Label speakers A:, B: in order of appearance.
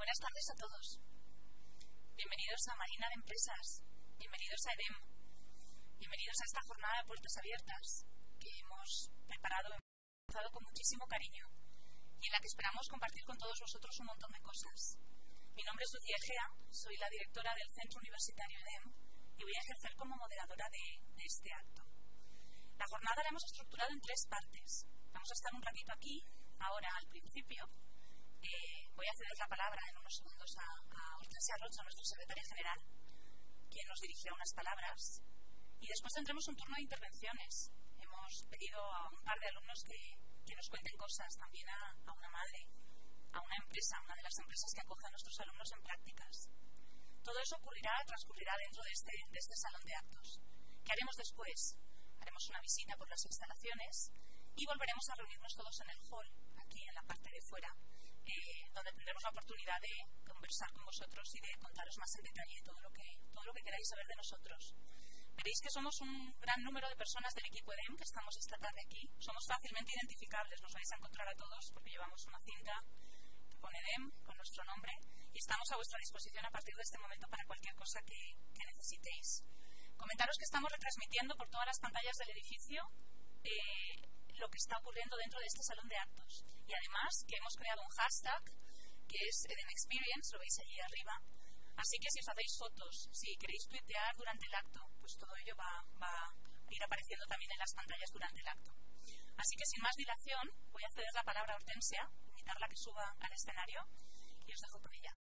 A: Buenas tardes a todos. Bienvenidos a Marina de Empresas. Bienvenidos a EDEM. Bienvenidos a esta jornada de puertas abiertas que hemos preparado con muchísimo cariño y en la que esperamos compartir con todos vosotros un montón de cosas. Mi nombre es Lucía Egea, soy la directora del Centro Universitario EDEM y voy a ejercer como moderadora de este acto. La jornada la hemos estructurado en 3 partes. Vamos a estar un ratito aquí, ahora al principio. Voy a ceder la palabra en unos segundos a Hortensia Rocha, nuestra secretaria general, quien nos dirigirá unas palabras. Y después tendremos un turno de intervenciones. Hemos pedido a un par de alumnos que nos cuenten cosas, también a una madre, a una empresa, una de las empresas que acoge a nuestros alumnos en prácticas. Todo eso transcurrirá dentro de este salón de actos. ¿Qué haremos después? Haremos una visita por las instalaciones y volveremos a reunirnos todos en el hall, aquí en la parte de fuera, donde tendremos la oportunidad de conversar con vosotros y de contaros más en detalle todo lo que queráis saber de nosotros. Veréis que somos un gran número de personas del equipo EDEM que estamos esta tarde aquí. Somos fácilmente identificables, nos vais a encontrar a todos porque llevamos una cinta que pone EDEM con nuestro nombre y estamos a vuestra disposición a partir de este momento para cualquier cosa que necesitéis. Comentaros que estamos retransmitiendo por todas las pantallas del edificio lo que está ocurriendo dentro de este salón de actos. Y además que hemos creado un hashtag que es EDEM Experience, lo veis allí arriba. Así que si os hacéis fotos, si queréis tuitear durante el acto, pues todo ello va a ir apareciendo también en las pantallas durante el acto. Así que sin más dilación, voy a ceder la palabra a Hortensia, invitarla a que suba al escenario y os dejo con ella.